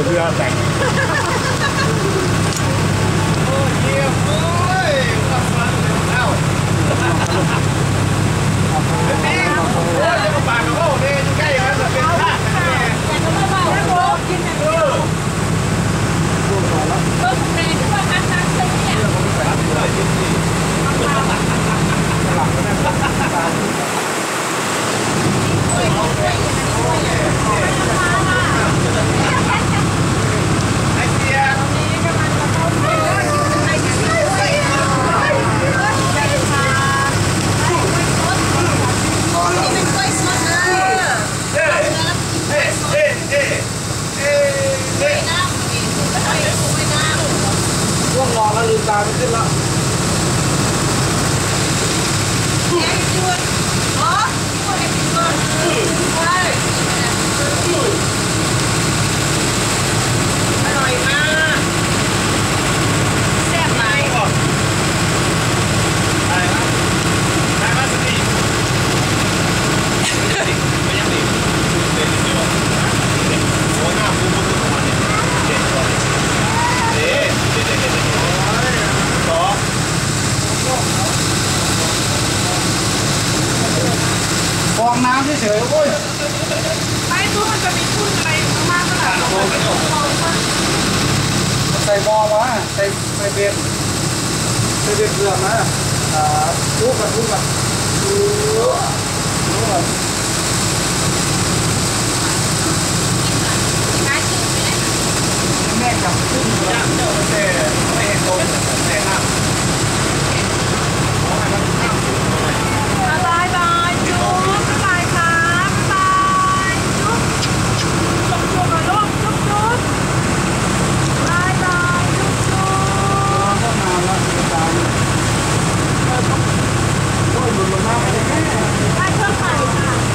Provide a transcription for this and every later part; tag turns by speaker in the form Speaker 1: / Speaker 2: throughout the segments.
Speaker 1: เพื่อแต่งโอ้เยี่ยมโอ้ยขับมาเอ้าเป็นนี่โอ้ยจะมาปากกับโอ้เนี่ยใกล้แล้วจะเป็นท่าแต่ก็ไม่เบาแล้วโอ้กินอย่างเดียวเพิ่มแรงที่ว่าทันทันเลยเนี่ยทันเลยจริงๆหลังก็ได้โอ้ยโอ้ยโอ้ยไอ้เสียนี่กำลังจะเข้าไปไอ้เสียไอ้เสียง่วงนอนแล้วลืมตาไม่ขึ้นแล้วอร่อยมากแซ่บไหมอะไรนะได้มาสติไม่ยังดีเด็ดดีวะเด็ดโอ้ยน้าพูดประมาณนี้เด็ดกว่าเด็ดสองฟองน้ำเฉยๆโอ้ยไม่รู้มันจะมีทุ่นอะไรมากขนาดนั้นใส่บอมาใส่เบ็ดเกลือมาทุบกันแม่จับขึ้นแล้วเจ้าไม่เห็นโดนแต่ห้ามบายบายจุ๊บบายครับบายจุ๊บจุ๊บหน่อยลูกจุ๊บบายบายจุ๊บก็นานแล้วตายโอ้ยบุญมากเลยได้เครื่องใหม่ค่ะ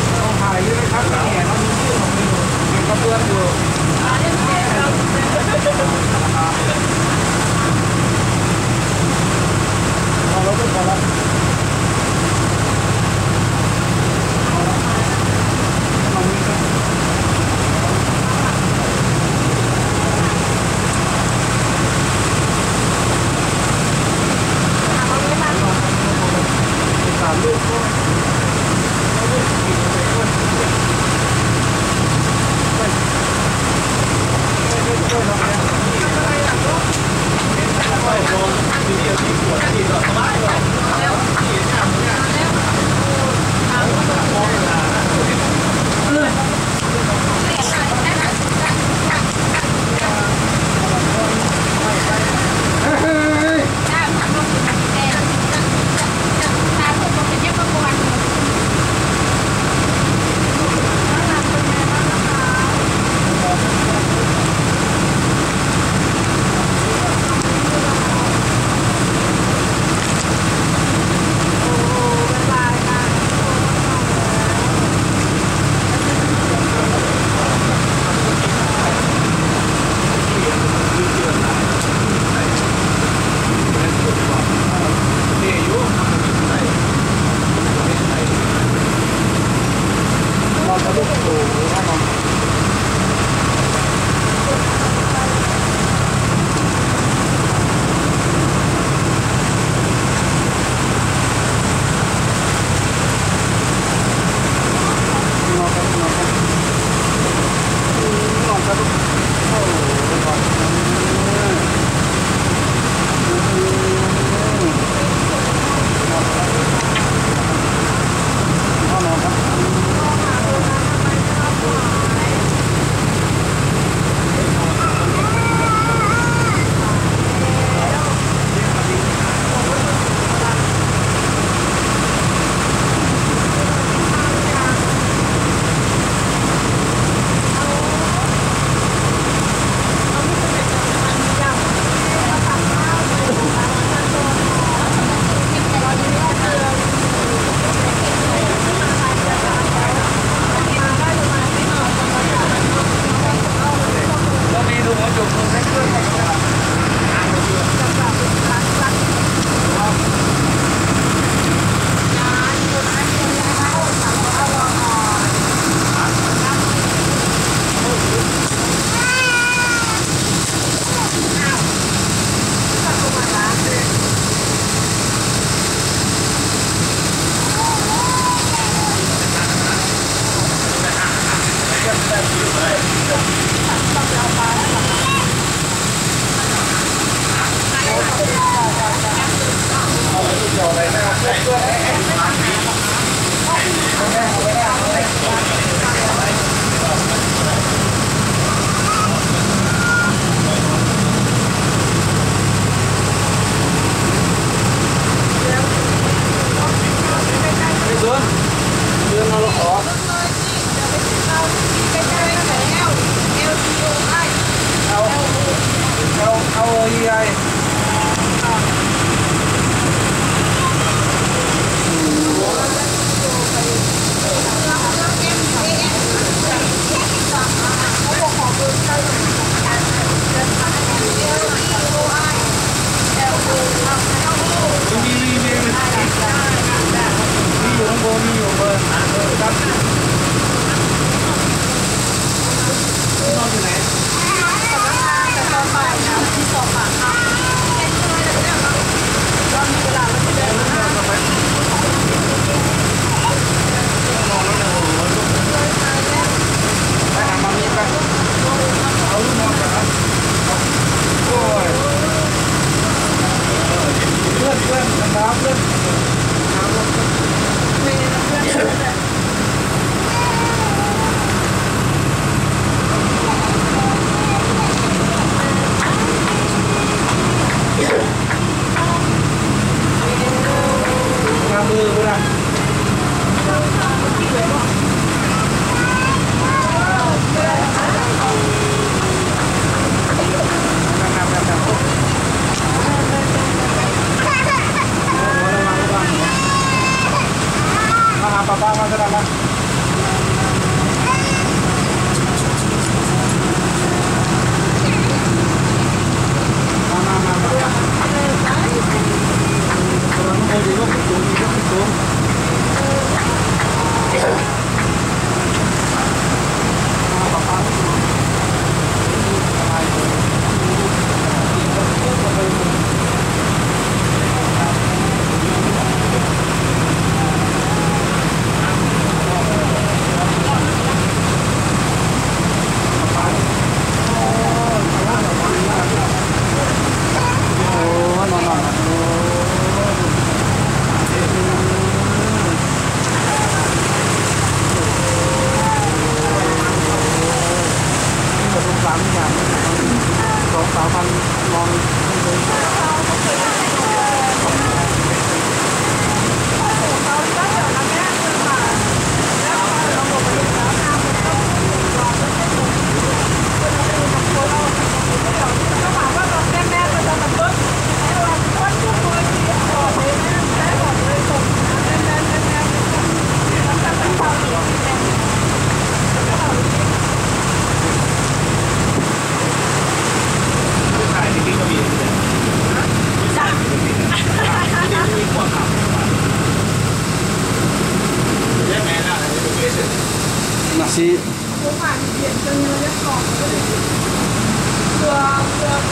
Speaker 2: ผมผ่านเปลี่ยนจนเราเรียกกล่องก็เลยเรือผม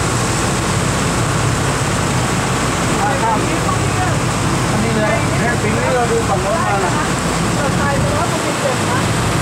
Speaker 1: ข้ามอันนี้เลยแค่ปีนี้เราดูฝั่งโน้นมานะ
Speaker 2: เปิดไฟไปแล้วมันเป็นเจ็บนะ